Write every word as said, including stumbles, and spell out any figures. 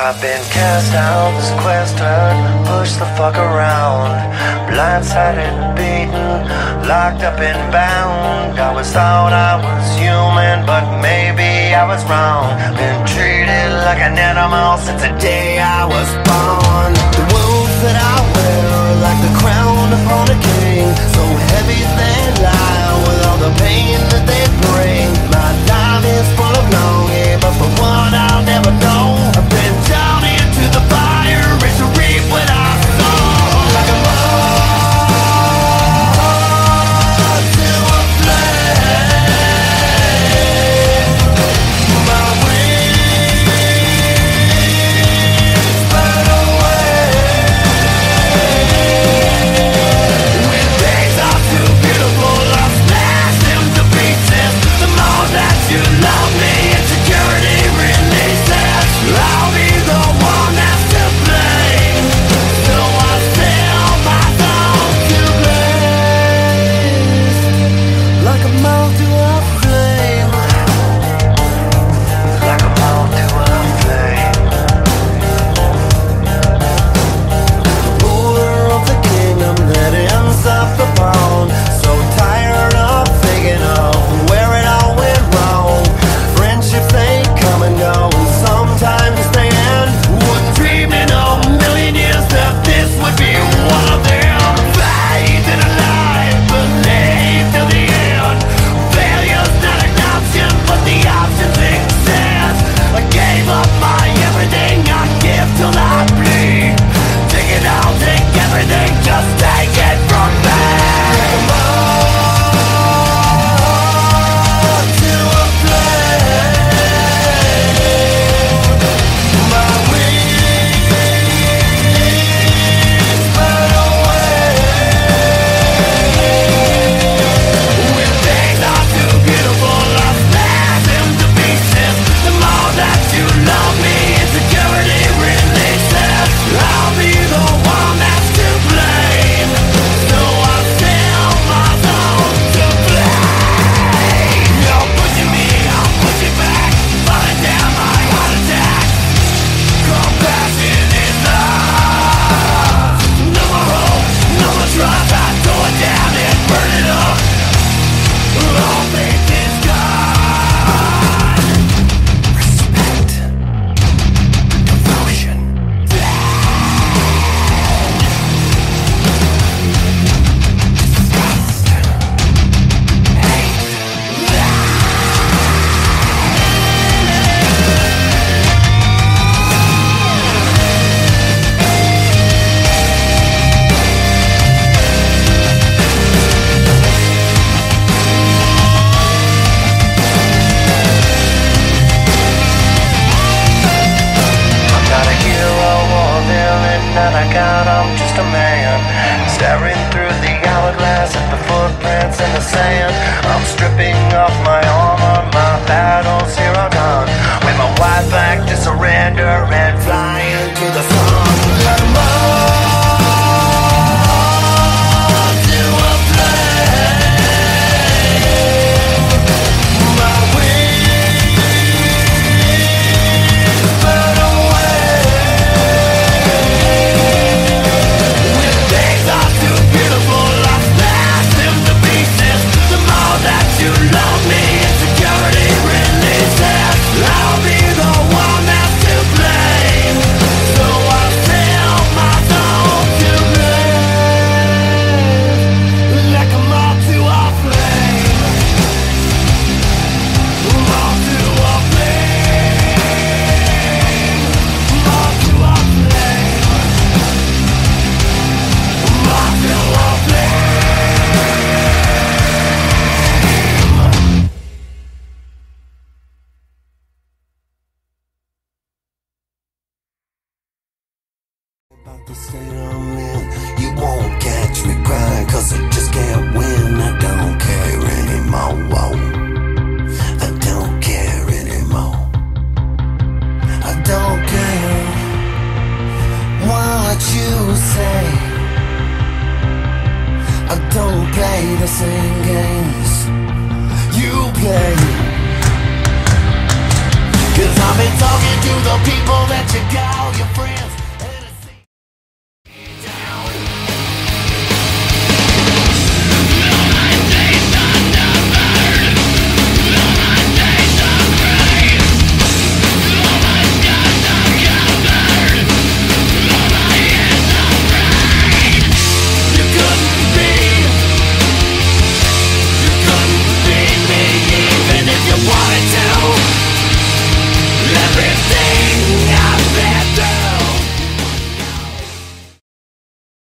I've been cast out, sequestered, pushed the fuck around, blindsided, beaten, locked up and bound. I was thought I was human, but maybe I was wrong. Been treated like an animal since the day I was born. The wounds that I wear are like the crown upon a king, so heavy they lie with all the pain that they bring. My time is full of longing, but for one I'll never know. I've been down into the fire, ready to reap what I sow. Like a moth to a flame, my wings burn away. When things are too beautiful, I'll smash them to pieces. The more that you love me, insecurity releases. I'll be the one that's to blame, so I sell my soul to blaze. Like a moth to a flame, like a moth to a flame. Ruler of the kingdom that ends up the pawn. So tired of thinking of where it all went wrong. Friendships, they come and go, and sometimes they end. Wouldn't dream in a million years that this would be one of them. Faith in a life, believe till the end. Failure's not an option, but the options exist. I gave up my everything, I give till I bleed. Take it all, take everything, just take it from me. Like a moth to a flame, my wings burn away. When things are too beautiful, I'll smash them to pieces. The more that you love me, insecurity releases. I'll be the one that's to blame, so I sell my soul to blame. You're pushing me, I'm pushing back, falling down my heart attack. Compassion is lost. No more hope, no more trust. I tore it down and burn it up. All faith is gone. Respect, devotion, disgust, hate. I'm not a hero or a villain, not a god, I'm just a man. Staring through the hourglass at the footprints in the sand. I'm stripping off my armor, my battles here are done. With my white back to surrender and flying to the sun. Like a moth to a flame, my wings burn away. When things are too beautiful, I'll smash them to pieces. The more that you love me, insecurity releases. I'll be the one that's to blame, so I sell my soul to blaze. Like a moth to a flame, moth to a flame, moth to a flame, moth to a flame. About the state I'm in, you won't catch me crying, cause I just can't win. I don't care anymore, whoa. I don't care anymore. I don't care what you say. I don't play the same games you play. Cause I've been talking to the people that you got all your friends.